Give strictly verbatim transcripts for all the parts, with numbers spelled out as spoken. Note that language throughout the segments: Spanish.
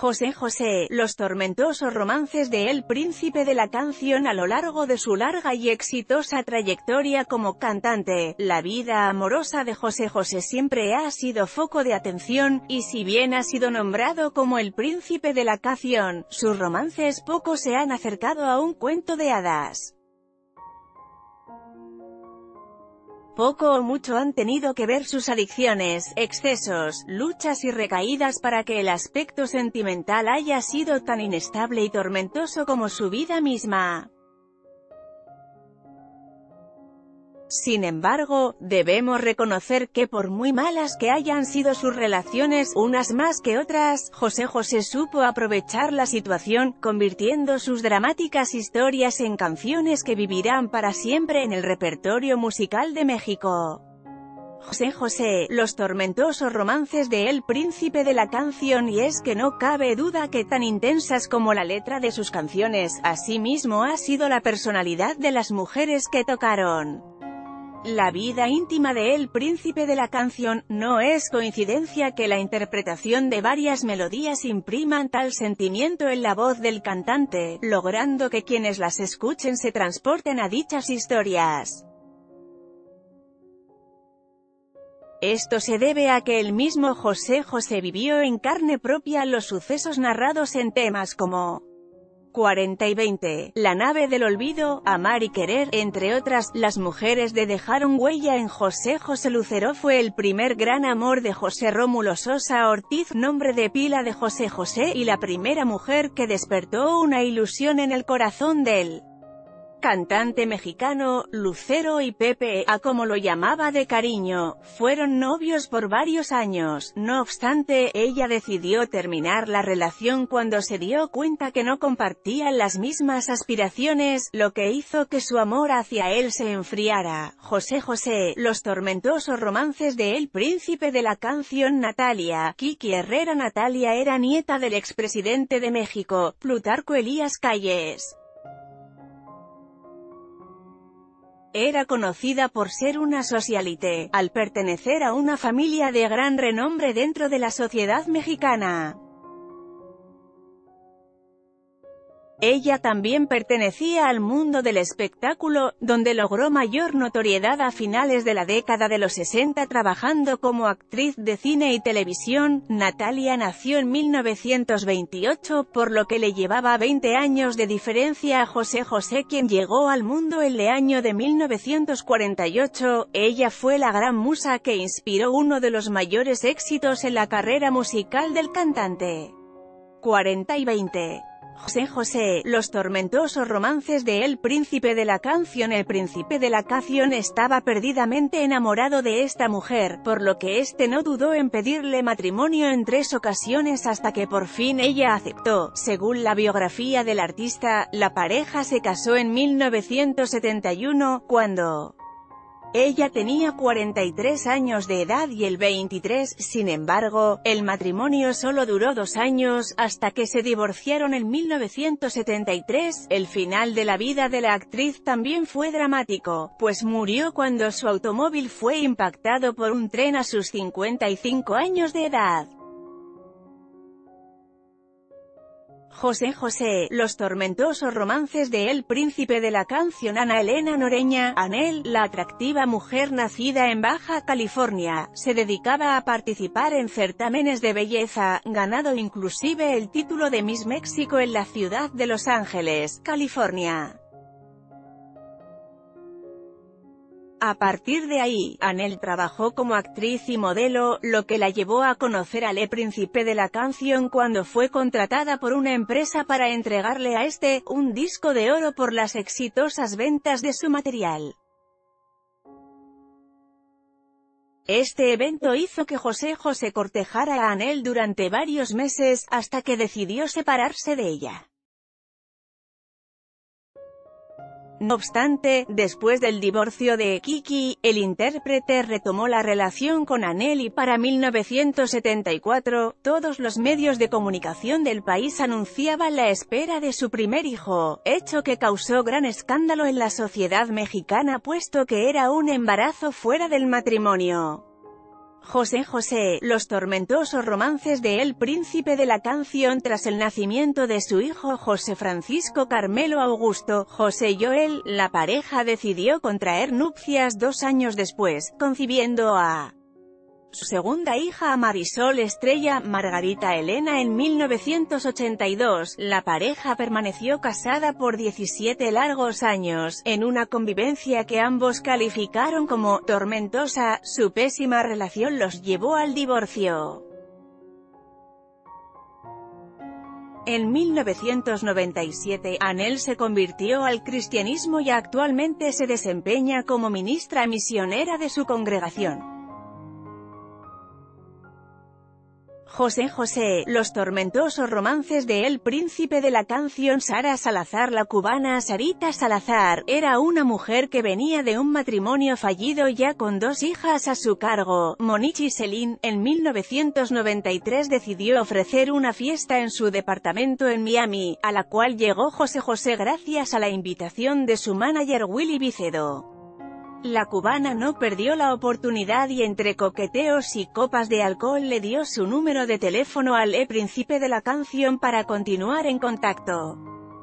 José José, los tormentosos romances de El Príncipe de la Canción a lo largo de su larga y exitosa trayectoria como cantante. La vida amorosa de José José siempre ha sido foco de atención, y si bien ha sido nombrado como el príncipe de la canción, sus romances poco se han acercado a un cuento de hadas. Poco o mucho han tenido que ver sus adicciones, excesos, luchas y recaídas para que el aspecto sentimental haya sido tan inestable y tormentoso como su vida misma. Sin embargo, debemos reconocer que por muy malas que hayan sido sus relaciones, unas más que otras, José José supo aprovechar la situación, convirtiendo sus dramáticas historias en canciones que vivirán para siempre en el repertorio musical de México. José José, los tormentosos romances de El Príncipe de la Canción. Y es que no cabe duda que tan intensas como la letra de sus canciones, asimismo ha sido la personalidad de las mujeres que tocaron. La vida íntima de El Príncipe de la Canción. No es coincidencia que la interpretación de varias melodías impriman tal sentimiento en la voz del cantante, logrando que quienes las escuchen se transporten a dichas historias. Esto se debe a que el mismo José José vivió en carne propia los sucesos narrados en temas como cuarenta y veinte, La nave del olvido, Amar y querer, entre otras. Las mujeres de dejaron huella en José José. Lucero fue el primer gran amor de José Rómulo Sosa Ortiz, nombre de pila de José José, y la primera mujer que despertó una ilusión en el corazón del cantante mexicano. Lucero y Pepe, a como lo llamaba de cariño, fueron novios por varios años. No obstante, ella decidió terminar la relación cuando se dio cuenta que no compartían las mismas aspiraciones, lo que hizo que su amor hacia él se enfriara. José José, los tormentosos romances de El Príncipe de la Canción. Natalia Kiki Herrera. Natalia era nieta del expresidente de México, Plutarco Elías Calles. Era conocida por ser una socialite, al pertenecer a una familia de gran renombre dentro de la sociedad mexicana. Ella también pertenecía al mundo del espectáculo, donde logró mayor notoriedad a finales de la década de los sesenta trabajando como actriz de cine y televisión. Natalia nació en mil novecientos veintiocho, por lo que le llevaba veinte años de diferencia a José José, quien llegó al mundo en el año de mil novecientos cuarenta y ocho. Ella fue la gran musa que inspiró uno de los mayores éxitos en la carrera musical del cantante. cuarenta y veinte. José José, los tormentosos romances de El Príncipe de la Canción. El Príncipe de la Canción estaba perdidamente enamorado de esta mujer, por lo que éste no dudó en pedirle matrimonio en tres ocasiones hasta que por fin ella aceptó. Según la biografía del artista, la pareja se casó en mil novecientos setenta y uno, cuando ella tenía cuarenta y tres años de edad y él veintitrés, sin embargo, el matrimonio solo duró dos años, hasta que se divorciaron en mil novecientos setenta y tres. El final de la vida de la actriz también fue dramático, pues murió cuando su automóvil fue impactado por un tren a sus cincuenta y cinco años de edad. José José, los tormentosos romances de El Príncipe de la Canción. Ana Elena Noreña, Anel, la atractiva mujer nacida en Baja California, se dedicaba a participar en certámenes de belleza, ganando inclusive el título de Miss México en la ciudad de Los Ángeles, California. A partir de ahí, Anel trabajó como actriz y modelo, lo que la llevó a conocer al El Príncipe de la Canción cuando fue contratada por una empresa para entregarle a este, un disco de oro por las exitosas ventas de su material. Este evento hizo que José José cortejara a Anel durante varios meses, hasta que decidió separarse de ella. No obstante, después del divorcio de Kiki, el intérprete retomó la relación con Anel y para mil novecientos setenta y cuatro, todos los medios de comunicación del país anunciaban la espera de su primer hijo, hecho que causó gran escándalo en la sociedad mexicana puesto que era un embarazo fuera del matrimonio. José José, los tormentosos romances de El Príncipe de la Canción. Tras el nacimiento de su hijo José Francisco Carmelo Augusto, José Joel, la pareja decidió contraer nupcias dos años después, concibiendo a su segunda hija, Marisol Estrella Margarita Elena, en mil novecientos ochenta y dos. La pareja permaneció casada por diecisiete largos años, en una convivencia que ambos calificaron como tormentosa. Su pésima relación los llevó al divorcio. En mil novecientos noventa y siete, Anel se convirtió al cristianismo y actualmente se desempeña como ministra misionera de su congregación. José José, los tormentosos romances de El Príncipe de la Canción. Sara Salazar. La cubana Sarita Salazar era una mujer que venía de un matrimonio fallido ya con dos hijas a su cargo, Monique y Celine. En mil novecientos noventa y tres decidió ofrecer una fiesta en su departamento en Miami, a la cual llegó José José gracias a la invitación de su manager Willy Vicedo. La cubana no perdió la oportunidad y entre coqueteos y copas de alcohol le dio su número de teléfono al E Príncipe de la Canción para continuar en contacto.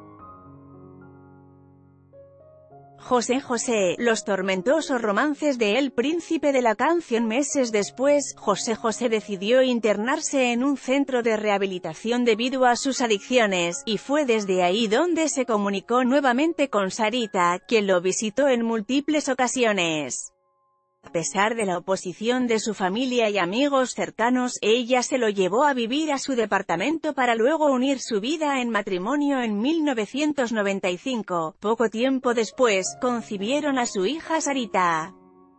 José José, los tormentosos romances de El Príncipe de la Canción. Meses después, José José decidió internarse en un centro de rehabilitación debido a sus adicciones, y fue desde ahí donde se comunicó nuevamente con Sarita, quien lo visitó en múltiples ocasiones. A pesar de la oposición de su familia y amigos cercanos, ella se lo llevó a vivir a su departamento para luego unir su vida en matrimonio en mil novecientos noventa y cinco. Poco tiempo después, concibieron a su hija Sarita.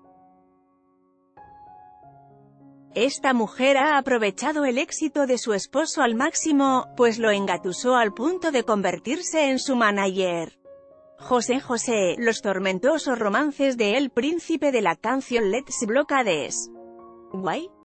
Esta mujer ha aprovechado el éxito de su esposo al máximo, pues lo engatusó al punto de convertirse en su manager. José José, los tormentosos romances de El Príncipe de la Canción. Let's Blockades. Why?